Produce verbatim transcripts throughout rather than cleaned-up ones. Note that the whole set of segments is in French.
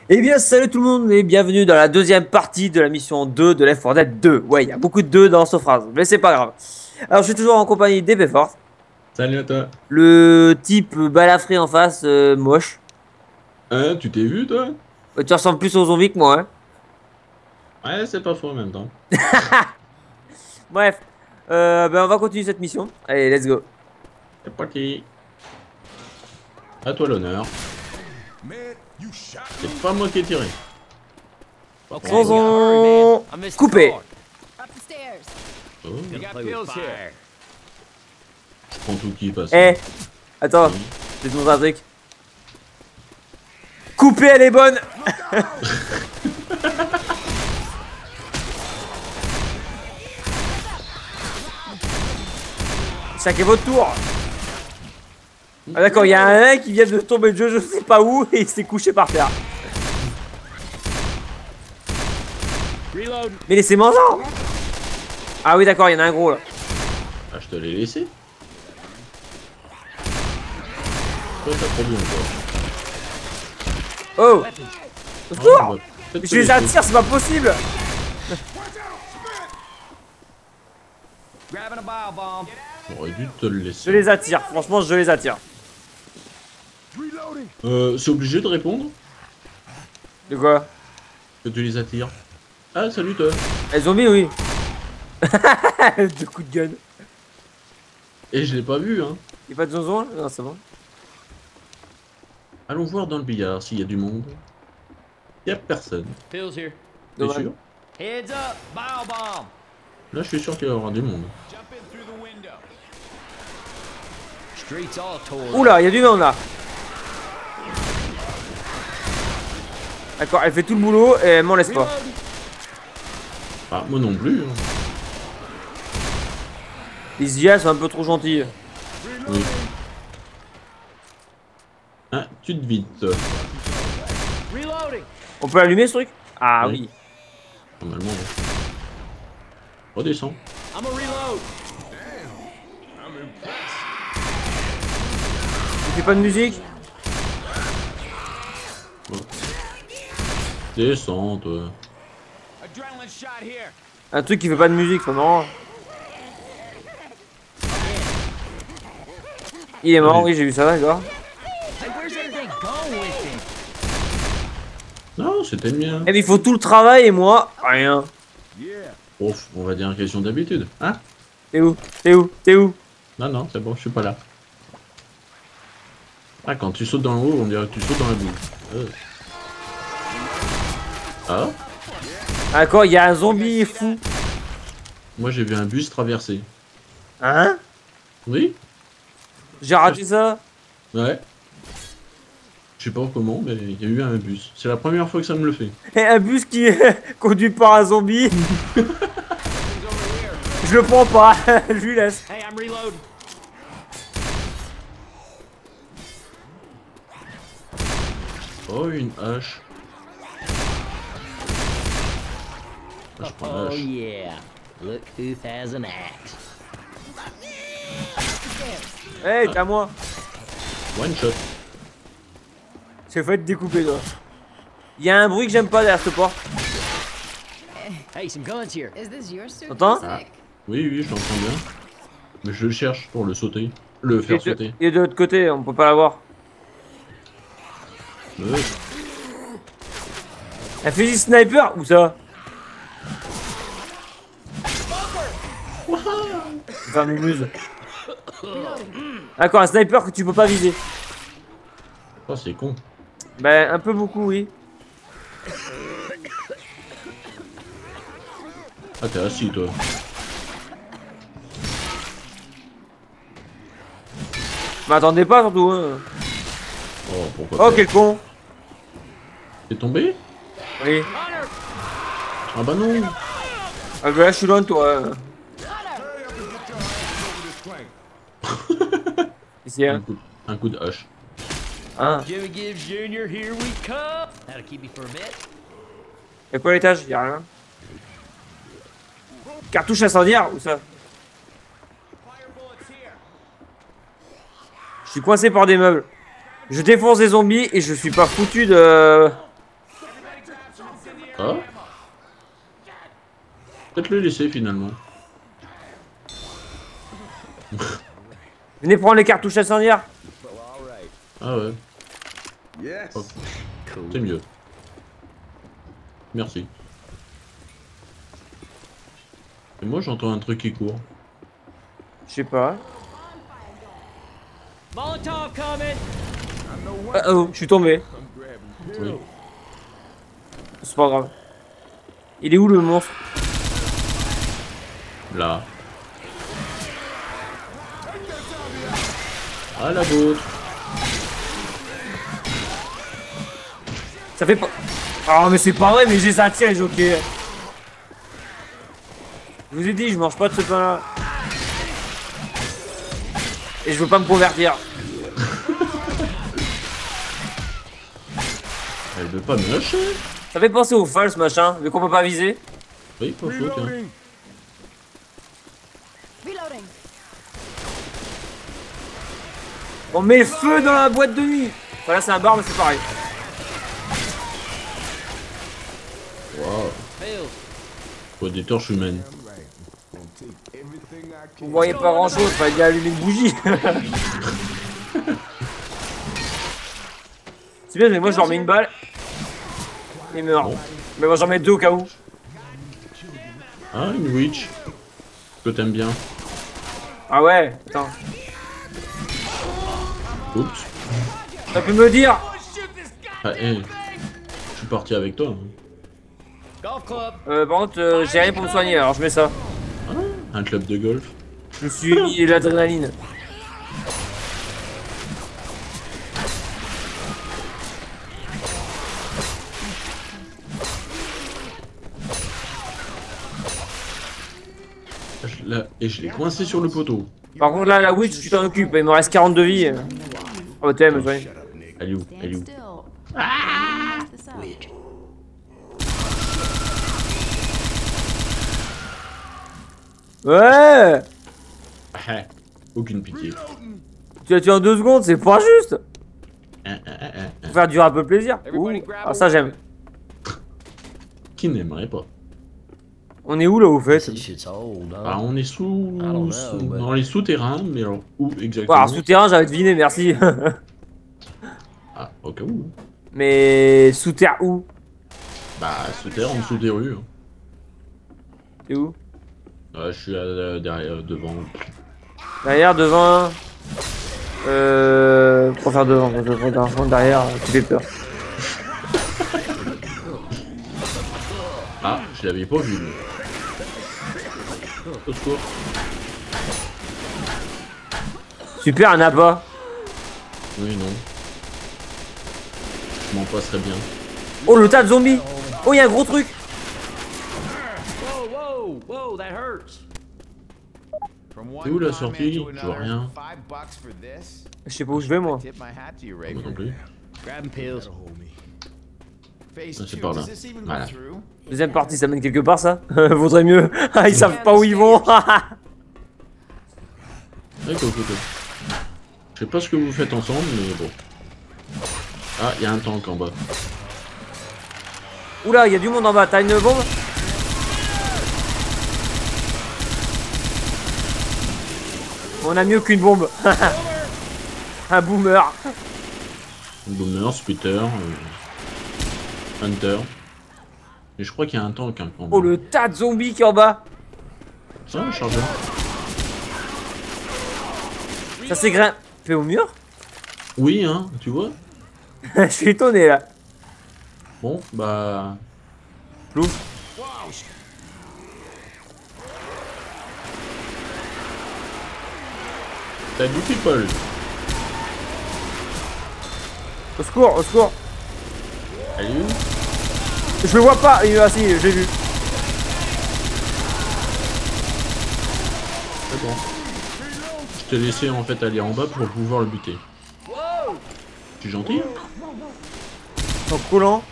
Eh bien, salut tout le monde et bienvenue dans la deuxième partie de la mission deux de Left four Dead deux. Ouais, il y a beaucoup de deux dans cette phrase, mais c'est pas grave. Alors, je suis toujours en compagnie d'E P Force, Salut à toi. le type balafré en face, euh, moche. Hein, tu t'es vu, toi? Euh, Tu ressembles plus aux zombies que moi, hein. Ouais, c'est pas faux en même temps. Bref, euh, ben, on va continuer cette mission. Allez, let's go. C'est parti. À toi l'honneur. C'est pas moi qui ai tiré. Okay, Sans we gotta hurry, man. on... I missed Coupé. the call. Up the stairs. Oh, You got pills here. je prends tout qui passe. Eh, attends, Oui. je vais te montrer un truc. Coupé, elle est bonne. Chaque est votre tour. Ah d'accord, il y a un mec qui vient de tomber de jeu, je sais pas où, et il s'est couché par terre. Reload. Mais laissez-moi en. Ah oui d'accord, il y en a un gros là. Ah, je te l'ai laissé. Toi, t'as trop bien, toi. Oh, Weapons. au Ah, secours. on va peut-être Je te les laisser. attire, c'est pas possible. Grabbing a bio bomb. J'aurais dû te le Je laisser. les attire, franchement je les attire. Euh, c'est obligé de répondre De quoi? que tu les attires. Ah, salut toi. Les zombies oui. Deux coups de gun. Et je l'ai pas vu, hein. Y'a pas de zonzon là? Non c'est bon. Allons voir dans le billard s'il y a du monde. Y a personne. Pills here. T'es Dommage. sûr? Heads up. Bio bomb. Là, je suis sûr qu'il y aura du monde. Streets all tore. Oula, y'a du monde là. D'accord, elle fait tout le boulot et elle m'en laisse pas. Reload. Ah, moi non plus. Hein. Les I A sont un peu trop gentilles. Oui. Ah, tu te vides, toi. Reloading. On peut allumer ce truc? Ah Oui. oui. Normalement, ouais. Redescends. I'm a reload. Tu fais pas de musique? Descends, toi. Adrenaline shot here. Un truc qui fait pas de musique, ça non. Il est mort, Oui. oui j'ai vu ça, d'accord. Hey, where's everything going with him? Non, c'était le mien. Eh mais il faut tout le travail et moi, rien. Oh, on va dire une question d'habitude. Hein? T'es où? T'es où? T'es où? Non, non, c'est bon, je suis pas là. Ah, quand tu sautes dans le haut, on dirait que tu sautes dans la boue. Euh. Ah? D'accord, il y a un zombie fou. Moi, j'ai vu un bus traverser. Hein? Oui? J'ai raté ça? Ouais. Je sais pas comment, mais il y a eu un bus. C'est la première fois que ça me le fait. Et un bus qui est conduit par un zombie. Je le prends pas, je lui laisse. Hey, I'm reload. Oh, une hache. Ah, je prends la Oh hache. yeah. Look who has an axe. Hey, t'es à moi. One shot. C'est fait de découper toi. Il y a un bruit que j'aime pas derrière cette porte. Hey, some guns here. Is this your suit? T'entends? Sick. Oui, oui, je l'entends bien. Mais je le cherche pour le sauter. Le Il faire est de, sauter. il est de l'autre côté, on peut pas l'avoir. Ouais. Un fusil sniper? Où ça? Enfin, mumuse. D'accord, un sniper que tu peux pas viser. Oh, c'est con. Ben, un peu beaucoup, oui. Ah, t'es assis, toi. Je m'attendais pas surtout. Hein. Oh, pourquoi Oh, pas. quel con. T'es tombé? Oui. Ah bah non. Ah, ben là, je suis loin de toi. Ici, Un hein. coup, un coup de hache. Hein. Jimmy Gibbs Junior, here we come. That'll keep you for a bit. Y'a quoi à l'étage? Y'a rien. Cartouche incendiaire? Où ça? Je suis coincé par des meubles. Je défonce des zombies et je suis pas foutu de... Ah. Peut-être le laisser finalement. Venez prendre les cartouches incendiaires. Ah ouais. Oh. C'est mieux. Merci. Et moi j'entends un truc qui court. Je sais pas. Molotov coming. Ah, oh, je suis tombé. Oui. C'est pas grave. Il est où le monstre? Là. Ah la vôtre. Ça fait pas... Ah mais c'est pas vrai, mais j'ai ça tire les jockeys. Je vous ai dit, je mange pas de ce pain là. Et je veux pas me convertir. Elle veut pas me lâcher. Ça fait penser au fall ce machin, vu qu'on peut pas viser. Oui, pas faux, tiens. Reloading. On met feu dans la boîte de nuit. Enfin là c'est un bar mais c'est pareil. Waouh. Pills. Faut des torches humaines. Vous voyez pas grand chose, fallait bien allumer une bougie. C'est bien, mais moi je leur mets une balle. Il meurt. Bon. Mais moi j'en mets deux au cas où. Ah, une witch. Que t'aimes bien. Ah ouais, attends. Oups. T'as pu me dire? Ah, hé. Je suis parti avec toi. hein. Golf club. Euh, par contre, euh, j'ai rien pour me soigner, alors je mets ça. Ah, un club de golf. Je me suis mis l'adrénaline. Je l'ai- Et je l'ai coincé sur le poteau. Par contre, là, la witch, tu t'en occupes, il me reste quarante-deux vies. Oh, t'aimes, me soigner. Elle est où? Elle est où? Stand still. Ah! Ouais! Ah, aucune pitié. Tu as tué en deux secondes, c'est pas juste! Ah, ah, ah, ah, ah. Faut faire durer un peu le plaisir. Ouh. Ah, ça j'aime. Qui n'aimerait pas? On est où là au fait? This shit's old, Ah, huh? on est sous... I don't know, sous- but- dans les souterrains, mais alors où Ouais, exactement? alors souterrain, j'avais deviné, merci. Ah, au cas où. Mais sous terre où? Bah, souterrain, en dessous des rues. hein. T'es où? Ah, je suis à- derrière, devant. Derrière, devant. Euh. Pour faire devant, quand je regarde derrière, tu fais peur. Ah, je l'avais pas vu. lui. Au secours. Super, un abat. Oui, non. Je m'en passerais bien. Oh, le tas de zombies. Oh, il y a un gros truc. Whoa, whoa, whoa, that hurts. C'est où la sortie? Je vois rien. Je sais pas où je vais, moi. Moi non plus. Grabbing pills. Ah, c'est par là. Voilà. Deuxième partie, ça mène quelque part, ça? Vaudrait mieux. Ah, ils savent pas où ils vont. D'accord, écoutez. Je sais pas ce que vous faites ensemble, mais bon. Ah, il y a un tank en bas. Oula, il y a du monde en bas. T'as une bombe? On a mieux qu'une bombe. Un boomer. Boomer, Splitter, euh, Hunter. Mais je crois qu'il y a un tank hein, en bas. Oh, le tas de zombies qui est en bas. Ça, un chargeur. Ça s'est grimpé au mur? Oui, hein, tu vois. Je suis étonné là. Bon, bah... Plouf. T'as du people. Au secours, au secours. Elle est où? Je le vois pas. Ah si, j'ai vu. C'est bon. Je t'ai laissé en fait aller en bas pour pouvoir le buter. Tu es gentil? En coulant.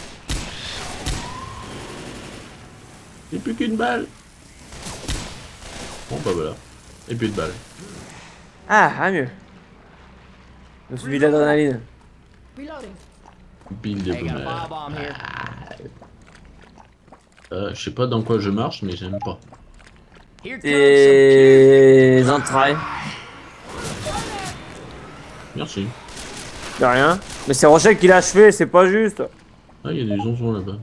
Et plus qu'une balle. Bon bah voilà. Et plus de balles. Ah, ah mieux. Je me suis mis de l'adrénaline. Reloading. Pile de Hey, got a bonheur. firebomb here. Euh, je sais pas dans quoi je marche, mais j'aime pas. Here comes some cute. Tes entrailles. Merci. De rien. Mais c'est Rochelle qui l'a achevé, c'est pas juste. Ah, il y a des zonzons là-bas.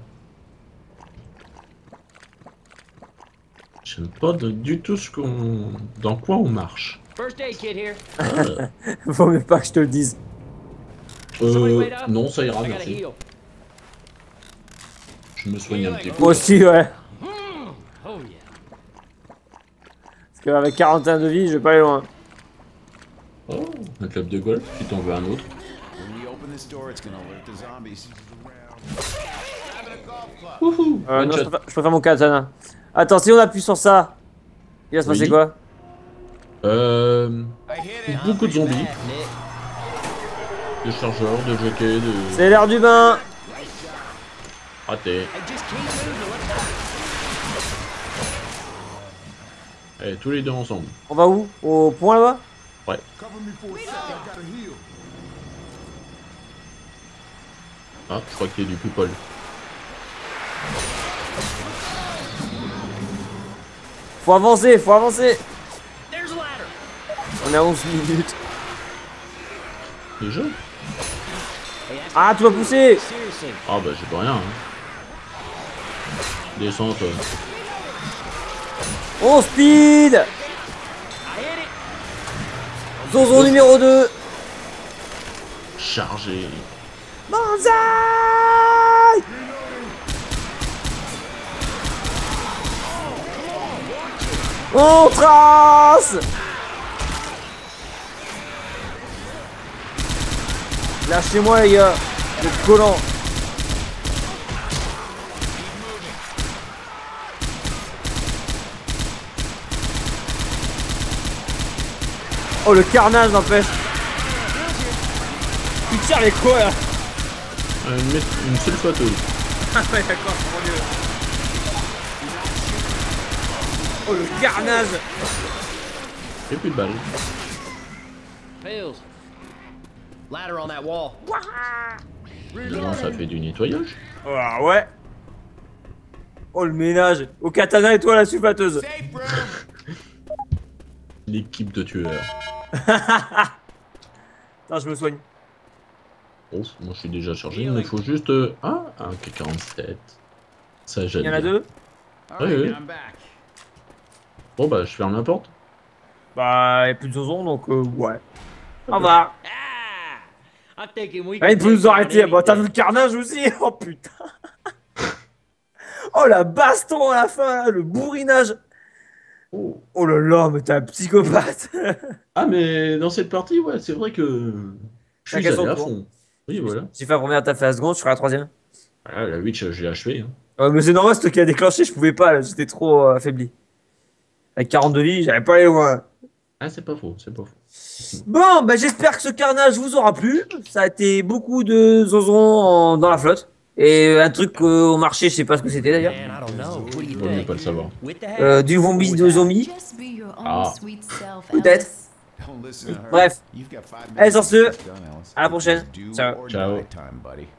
J'aime pas de- du tout ce qu'on... dans quoi on marche. First aid kit here. Euh, Faut même pas que je te le dise. Somebody euh, wait up. non, ça ira, I gotta merci. heal. Je me soigne un petit peu. Moi aussi, ouais. Oh yeah. Parce qu'avec quarante et un de vie, je vais pas aller loin. Oh, un club de golf, si t'en veux un autre. When you open this door, it's gonna alert the zombies. Wouhou, Euh, one non, je shot. préfère, je préfère mon katana. Attends, si on appuie sur ça, il va se passer Oui. quoi? Euh, I hit it. beaucoup de zombies, Bad, Nick. de chargeurs, de jockeys, de... C'est l'air du bain. ratés. I just keep moving. Let's Eh, tous les deux ensemble. On va où? Au point là-bas? Ouais. Cover me for a sec. I gotta heal. Ah, je crois qu'il y a du people. Faut avancer, faut avancer. There's a ladder. On est à onze minutes. Déjà? Hey, that's Ah, tu vas pousser. seriously. Ah bah j'ai pas rien. Hein. Descends toi. On speed. I hit it. Zonzon numéro deux. Chargé. Banzai. On trace. Lâchez-moi les gars. Vous êtes collants. Oh le carnage n'empêche. Tu tires les quoi là? Euh, une, mét- une seule flatteuse. Ah ouais d'accord, mon dieu. Oh le carnage. Et plus de balles. Pills. Ladder on that wall. Non, ça fait du nettoyage. Ah ouais. Oh le ménage. Au katana et toi la sulfateuse. Safe room. L'équipe de tueurs. Attends, je me soigne. Oh, moi je suis déjà chargé. Il me faut juste... euh, Ah, un K quarante-sept. Ça j'aime Il y en a bien. deux. All Ouais, right, ouais. I'm back. Bon bah je ferme la porte. Bah y'a plus de zonzon donc euh, ouais. Au revoir. Ah! I'm thinking we Ah, il can peut nous take on arrêter. Bah t'as vu le anything. carnage aussi. Oh putain. Oh la baston à la fin, là, le bourrinage. Oh, oh là là, mais t'es un psychopathe. Ah mais dans cette partie, ouais, c'est vrai que... Je suis Chacun son allé à tour. fond. Oui, voilà. J'ai fait la première, t'as fait la seconde, je ferai la troisième. Ah, la Witch, je l'ai achevé. Hein. Ouais, mais c'est normal, c'est toi qui a déclenché, je pouvais pas, là, j'étais trop euh, affaibli. Avec quarante-deux vies, j'avais pas aller loin. Ah, c'est pas faux, c'est pas faux. Bon, bah j'espère que ce carnage vous aura plu. Ça a été beaucoup de zonzons en- dans la flotte. Et un truc euh, au marché, je sais pas ce que c'était d'ailleurs. Man, I don't know. What do you Vaut mieux think? pas le savoir. With the Euh, hat? du zombie de zombie. Just be your own Ah. sweet self, Peut-être. Alice. Don't listen to her. Bref. You've got five Allez, sur minutes ce, to get done, Alice. à la prochaine. Do Ciao. or Ciao. die time, buddy.